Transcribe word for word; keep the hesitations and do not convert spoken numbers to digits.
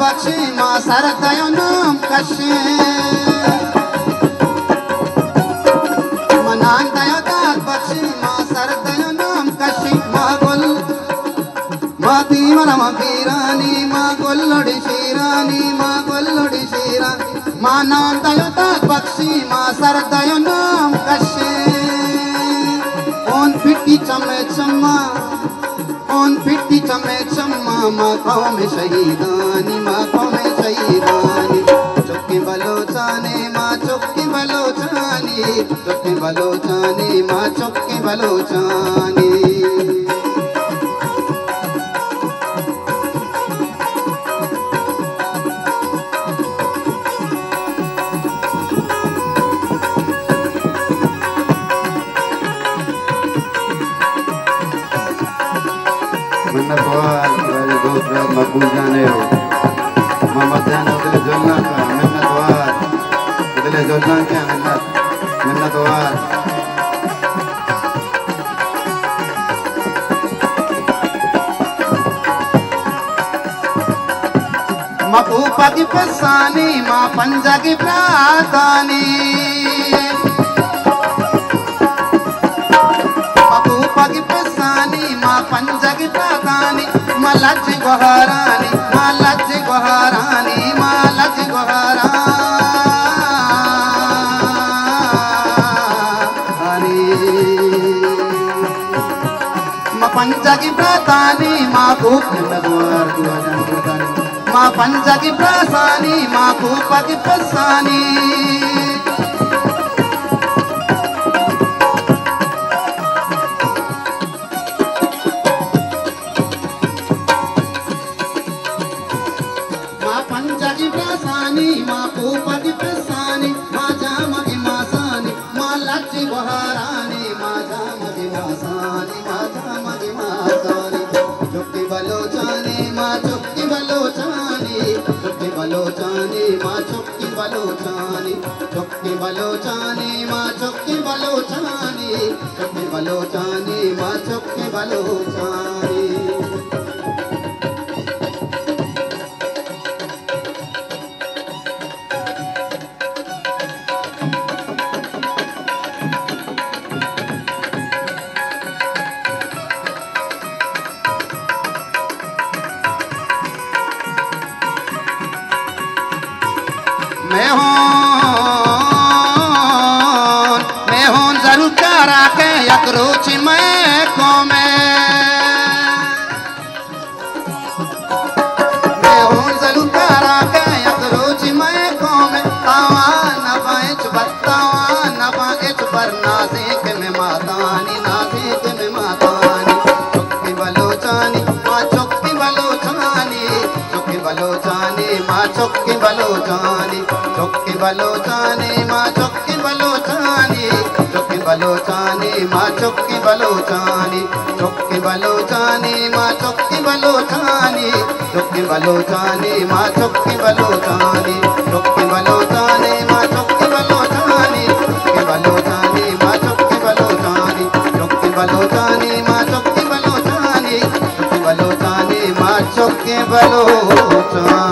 बख्शी मां सरदयो नाम कशी मनान दयो दात बख्शी मां सरदयो नाम कशी मां गुल मां तीमर मां पीरानी मां गुल्लड़ी शीरानी मां गुल्लड़ी शीरानी मां नान दयो दात बख्शी मां सरदयो नाम कशी ओन पिट्टी चमे चम्मा ओन पिट्टी चमे चम्मा माखों में शहीदानी माखों में शहीदानी चुक्की बलोचानी माँ चुक्की बलोचानी चुक्की बलोचानी माँ चुक्की बलोचानी मकबूल जाने हो मोहम्मद जान उधले जोलना का मिन्नत वार उधले जोलना क्या मिन्नत मिन्नत वार मकूपा की फसानी माँ पंजा की प्रार्थानी मकूपा की फसानी माँ पंजा की प्रार्थानी मालज गोहरानी मालज गोहरानी मालज गोहरानी माँ पंजा की प्रार्थानी माँ भूख नगवार माँ पंजा की प्रार्थानी माँ भूख की फसानी माँ पूपा की फसानी माँ जामा की मासानी माँ लच्ची बहारानी माँ जामा की मासानी माँ जामा की मासानी चुक्की बलोचानी माँ चुक्की बलोचानी चुक्की बलोचानी माँ चुक्की बलोचानी चुक्की बलोचानी माँ चुक्की बलोचानी चुक्की बलोचानी माँ चुक्की बलोचानी मैं हूँ मैं हूँ जरूर करा के यकरोच मैं को मैं मैं हूँ जरूर करा के यकरोच मैं को मैं तावा न पाएच बतावा न पाएच पर नाज़े के मैं मातानी नाज़े के मैं मातानी चुक्की बलोचानी माँ चुक्की बलोचानी चुक्की बलोचानी माँ चुक्की बलोचानी चुक्की बलोचानी माँ चुक्की बलोचानी चुक्की बलोचानी माँ चुक्की बलोचानी चुक्की बलोचानी माँ चुक्की बलोचानी चुक्की बलोचानी माँ चुक्की बलोचानी चुक्की बलोचानी माँ चुक्की बलोचानी चुक्की बलोचानी माँ चुक्की बलोचानी चुक्की बलोचानी माँ चुक्की बलोचानी चुक्की बलोचानी माँ चुक्की बलोचानी